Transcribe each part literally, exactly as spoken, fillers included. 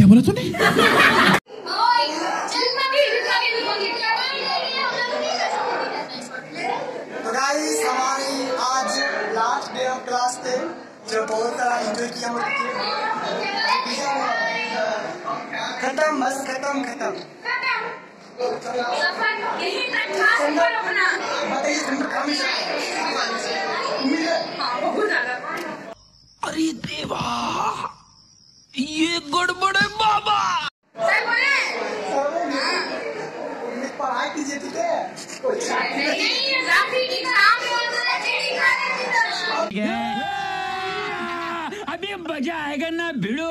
क्या बोला तूने? तो गाइस हमारी आज लास्ट डे ऑफ क्लास थे जो बहुत सारा एंजॉय किया हम खत्म बस खत्म खत्म अरे देवा ये गड़बड़ है बाबा। पढ़ाई कीजिए ठीक है। अभी मजा आएगा ना भिड़ो।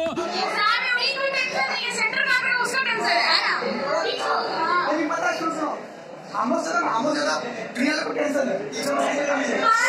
पता सुनो हम हम ज्यादा दुनिया को टेंशन है।